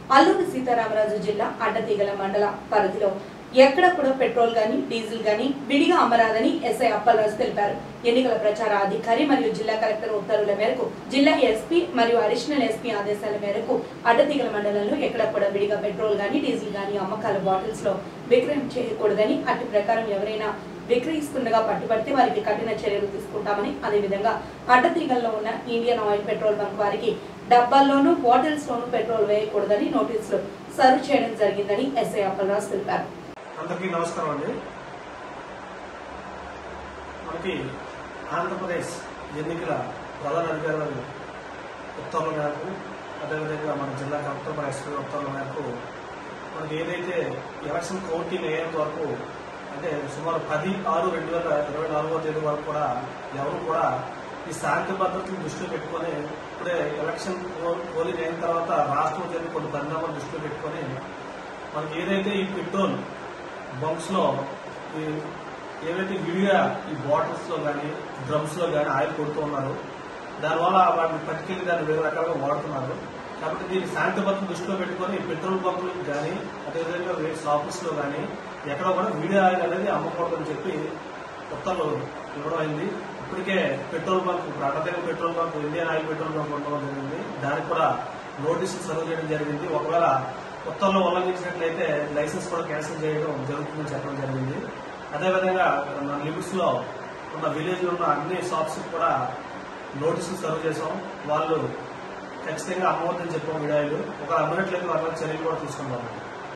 అల్లూరి సీతారామరాజు జిల్లా అడ్డతీగల మండల పరిధిలో ఎక్కడ కూడా పెట్రోల్ గాని డీజిల్ గాని విడిగా అమ్మరాదని ఎస్ఐ అప్పలరాజు తెలిపారు. ఎన్నికల ప్రచార అధికారి మరియు జిల్లా కలెక్టర్ ఉత్తర్వుల మేరకు జిల్లా ఎస్పీ మరియు అడిషనల్ ఎస్పీ ఆదేశాల మేరకు అడ్డతీగల మండలంలో ఎక్కడ కూడా విడిగా పెట్రోల్ గాని డీజిల్ గాని అమ్మకాల బాటిల్స్ లో విక్రయం చేయకూడదని, అట్టి ప్రకారం ఎవరైనా విక్రయిస్తుండగా పట్టుబడితే వారికి కఠిన చర్యలు తీసుకుంటామని, అదేవిధంగా అడ్డతీగల్లో ఉన్న ఇండియన్ ఆయిల్ పెట్రోల్ బంక్ వారికి డబ్బాల్లోనూ బాటిల్స్ లోనూ పెట్రోల్ వేయకూడదని నోటీసులు సర్వ్ చేయడం జరిగిందని ఎస్ఐ అప్పలరాజు తెలిపారు. అందరికీ నమస్కారం అండి. మనకి ఆంధ్రప్రదేశ్ ఎన్నికల ప్రధాన అధికారుల ఉత్తర్వుల మేరకు, అదేవిధంగా మన జిల్లా కలెక్టర్ ఎస్పీ ఉత్తర్వుల మేరకు మనకి ఏదైతే ఎలక్షన్ కౌంటింగ్ అయ్యేంత వరకు అంటే సుమారు 10/6/2024 తేదీ వరకు కూడా ఎవరు కూడా ఈ శాంతి భద్రతను దృష్టిలో పెట్టుకొని ఇప్పుడే ఎలక్షన్ పోలింగ్ అయిన తర్వాత రాష్ట్రం జరిగిన కొన్ని పరిణామాలు దృష్టిలో పెట్టుకొని మనకి ఏదైతే ఈ పెట్రోల్ బంక్స్ లో ఏవైతే విడిగా ఈ బాటిల్స్ లో కానీ డ్రమ్స్ లో కానీ ఆయిల్ కొడుతూ ఉన్నారు, దానివల్ల వాటిని పట్టుకెళ్లి దాన్ని వేరే రకాలుగా వాడుతున్నారు. కాబట్టి దీన్ని శాంతి భద్రతను దృష్టిలో పెట్టుకొని పెట్రోల్ బంకులకు కానీ అదేవిధంగా షాప్స్ లో కానీ ఎక్కడ కూడా విడిగా ఆయిల్ అనేది అమ్మకూడదని చెప్పి ఉత్తర్వులు ఇవ్వడం అయింది. ఇప్పటికే పెట్రోల్ బంక్ ఇప్పుడు Addateegala petrol bunk Indian Oil petrol bunk ఉండడం జరిగింది. దానికి కూడా నోటీసులు సర్వ్ చేయడం జరిగింది. ఒకవేళ ఉత్తర్వులు ఉల్లంఘించినట్లయితే లైసెన్స్ కూడా క్యాన్సిల్ చేయడం జరుగుతుందని చెప్పడం జరిగింది. అదేవిధంగా మన లిమిట్స్ లో ఉన్న విలేజ్ లో ఉన్న అన్ని షాప్స్ కూడా నోటీసులు సర్వ్ చేసాం. వాళ్ళు ఖచ్చితంగా అమ్మవద్దని చెప్పాం. విడాయిలు ఒక అమ్మినట్లయితే వాళ్ళ చర్యలు కూడా తీసుకుంటాం.